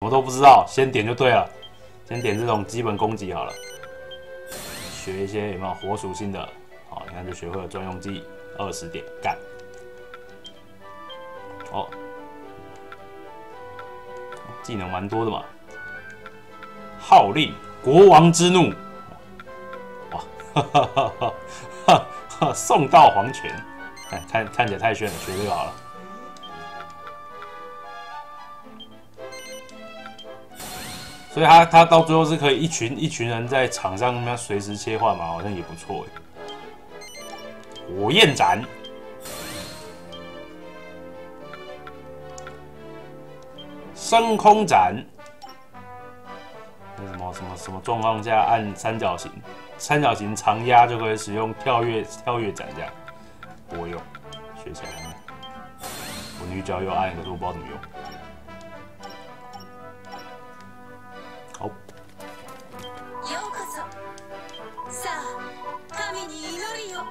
么都不知道，先点就对了。先点这种基本攻击好了，学一些有没有火属性的？好，你看就学会了专用技，20点干。哦，技能蛮多的嘛。号令国王之怒，哇，哈哈哈哈哈哈！送到黄泉，看起来太炫了，学这个好了。所以他到最后是可以一群人在场上那边随时切换嘛，好像也不错哎。火焰斩，升空斩。什么状况下按三角形长压就可以使用跳跃斩这样？不会用，学起来。我女角有按，可是我不知道怎么用。好。 ようこそ。さあ、神に祈りよ。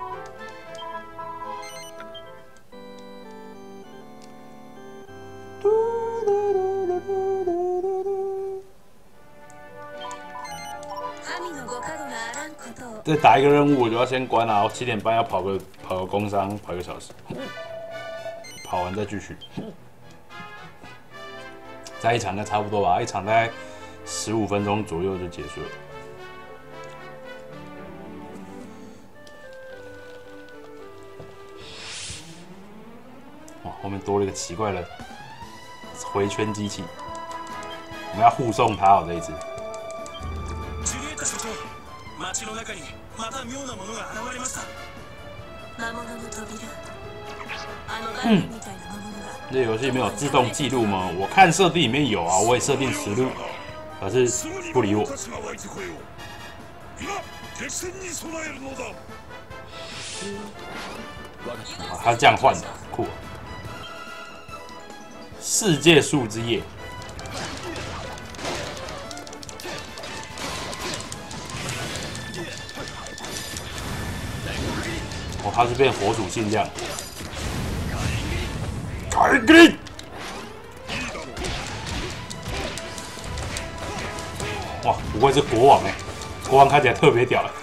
再打一个任务，我就要先关了。我7点半要跑个工商，跑1个小时，跑完再继续。再一场应该差不多吧，一场大概15分钟左右就结束了。哇，后面多了一个奇怪的回圈机器，我们要护送他哦这一次。 街の中にまた妙なものが現れました。 魔物の扉。あのバリみたいな魔物が。 这游戏没有自动记录吗？我看设定里面有啊，我也设定实录，可是不理我。啊，他是这样换的，酷。世界树之叶。哦，它是变火属性这样。凯格林，哇，不愧是国王哎，国王看起来特别屌哎。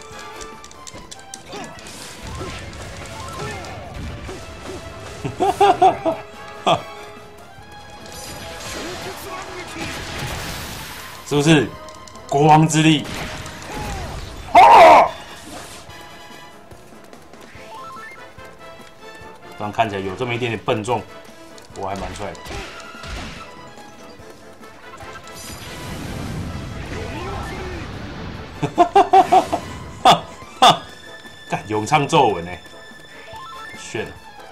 哈哈哈哈！是不是国王之力？这样看起来有这么一点点笨重，我还蛮帅的。哈哈哈哈哈！哈，干咏唱咒文哎，炫！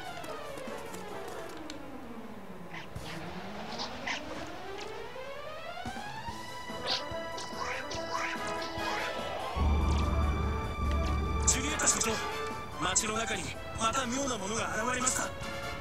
街の中にまた妙なものが現れました。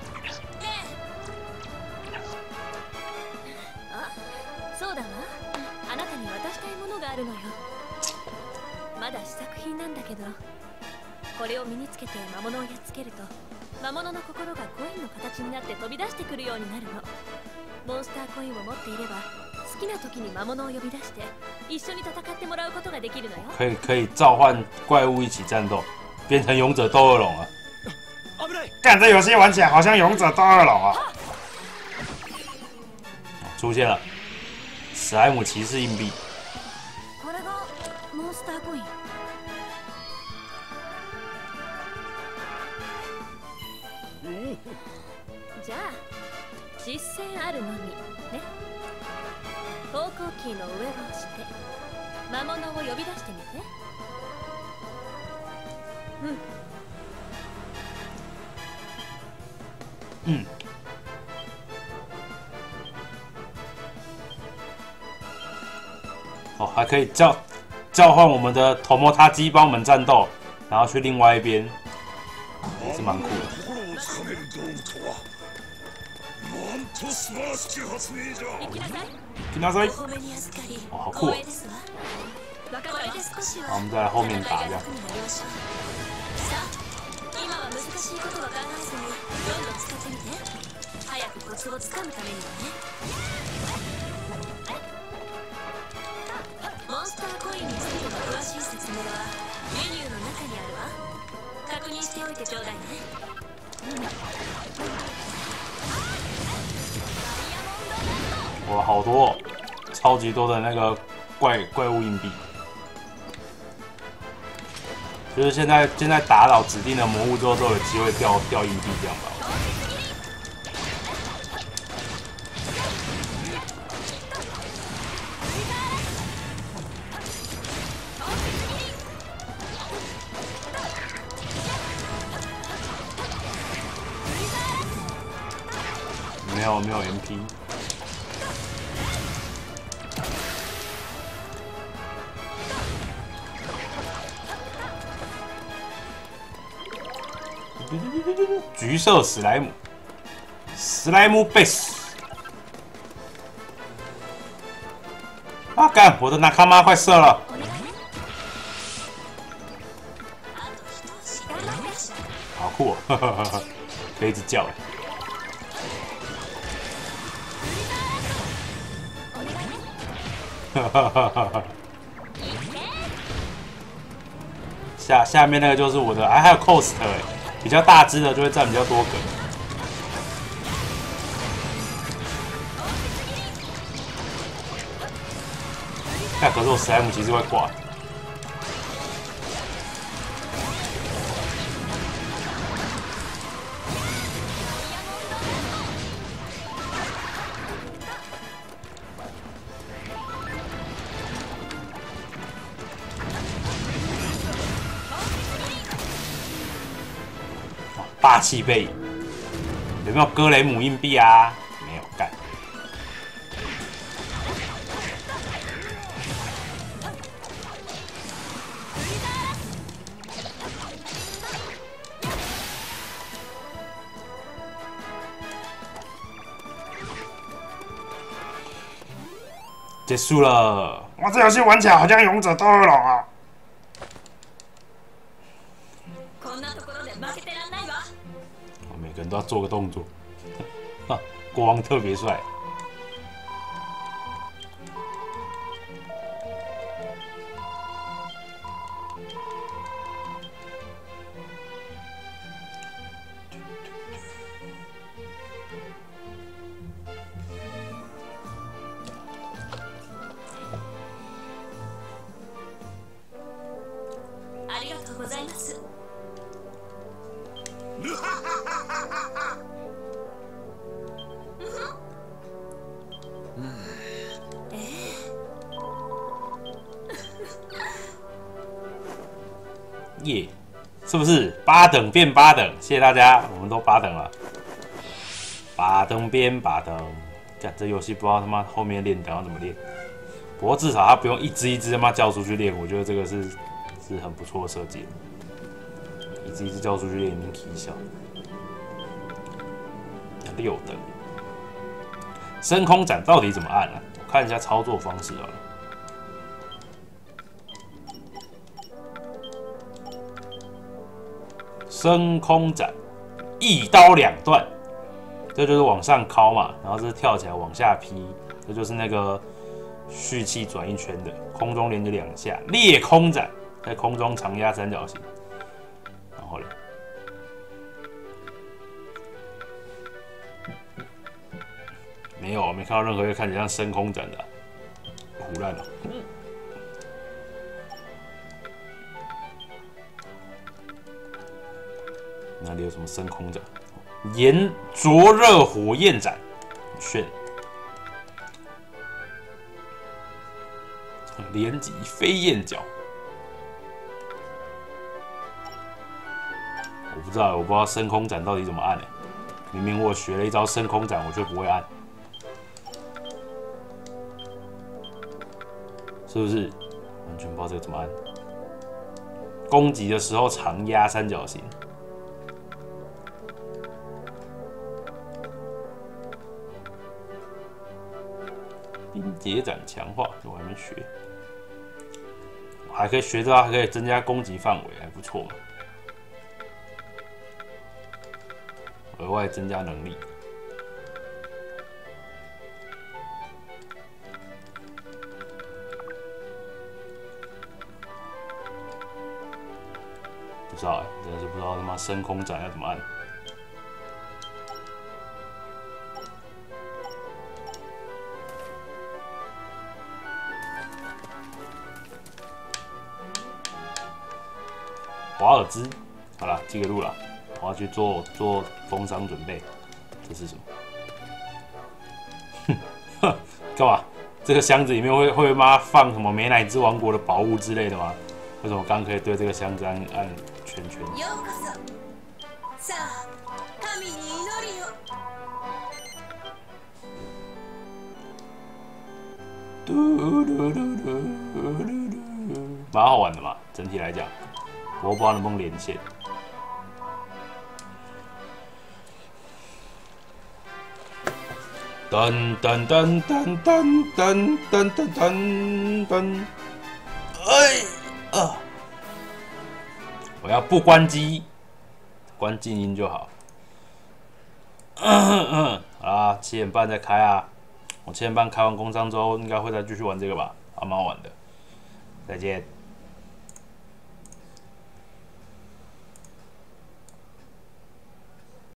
あ、そうだわ。あなたに渡したいものがあるのよ。まだ試作品なんだけど、これを身につけて魔物をやっつけると、魔物の心がコインの形になって飛び出してくるようになるの。モンスターコインを持っていれば、好きな時に魔物を呼び出して一緒に戦ってもらうことができるのよ。 可以召唤怪物一起战斗。变成勇者斗恶龙了，干这游戏玩起来好像勇者斗恶龙啊！出现了，史莱姆骑士硬币。 これがモンスターコイン。じゃあ実践あるのみね。方向キーの上を押して魔物を呼び出してみて。 嗯，哦，还可以召唤我们的头摩塔基帮我们战斗，然后去另外一边，也是蛮酷的。行きなさい。哦，好酷哦！好，我们再来后面打这样。 今は難しいことは考えずにどんどん使ってみて。早くコツをつかむためにはね。 コインについての詳しい説明はメニューの中にあるわ。確認しておいてちょうだいね。 哇，好多、哦，超级多的那个怪物硬币。就是现在打倒指定的魔物之后，都有机会掉硬币这样吧。没有 MP。橘色史莱姆，史莱姆 base。啊干！我的纳卡妈快射了！好酷哦，可以一直叫哎。下面那个就是我的，还有 cost 哎，比较大只的就会占比较多个。但可是我史莱姆其实会挂。霸气背影，有没有哥雷姆硬币啊？没有，干。结束了。哇，这游戏玩起来好像勇者斗恶龙啊！每个人都要做个动作，国王特别帅。 ありがとうございます。 耶，是不是8等变8等？谢谢大家，我们都8等了。8等变8等，干这游戏不知道他妈后面练等要怎么练。不过至少他不用一只一只他妈叫出去练，我觉得这个是很不错的设计。一只一只叫出去练，已经起效。6等，升空斩到底怎么按啊？我看一下操作方式好了。升空斩，一刀2断，这就是往上敲嘛，然后这是跳起来往下劈，这就是那个蓄气转一圈的，空中连着2下，裂空斩，在空中长压三角形，然后嘞，没有，没看到任何一个看起来像升空斩的、啊，胡乱了。哪里有什么升空斩？炎灼热火焰斩，炫！连击飞燕脚，我不知道升空斩到底怎么按、欸、明明我学了一招升空斩，我却不会按，是不是？完全不知道这个怎么按。攻击的时候长压三角形。冰结斩强化，我还没学，我还可以学到，还可以增加攻击范围，还不错嘛。额外增加能力。 知道真的是不知道他妈升空斩要怎么按。华尔兹，好了，记个录了，我要去做封商准备。这是什么？哼，干嘛？这个箱子里面会妈放什么美乃滋王国的宝物之类的吗？为什么刚可以对这个箱子按圈圈？蛮好玩的嘛，整体来讲，我不知道能不能连线。噔噔噔噔噔噔噔噔噔噔，哎啊！我要不关机，关静音就好。好啦，7点半再开啊！我7点半开完工商之后，应该会再继续玩这个吧，还蛮好玩的。再见。